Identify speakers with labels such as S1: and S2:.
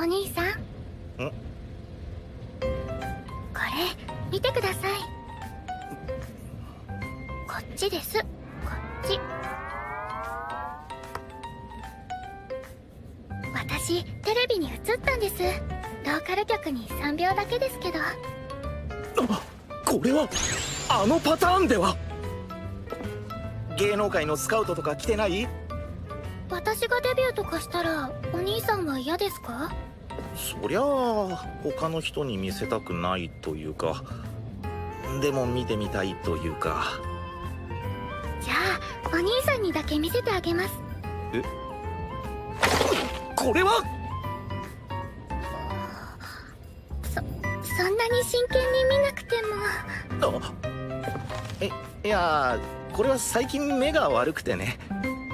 S1: お兄さん。これ見てください。こっちです。こっち。私テレビに映ったんです。ローカル局に3秒だけですけど。
S2: これはあのパターンでは。芸能界のスカウトとか来てない？
S1: 私がデビューとかしたらお兄さんは嫌ですか？
S2: そりゃあ他の人に見せたくないというか、でも見てみたいというか。
S1: じゃあお兄さんにだけ見せてあげます。
S2: え？これは
S1: そんなに真剣に見なくても。
S2: いやこれは最近目が悪くてね。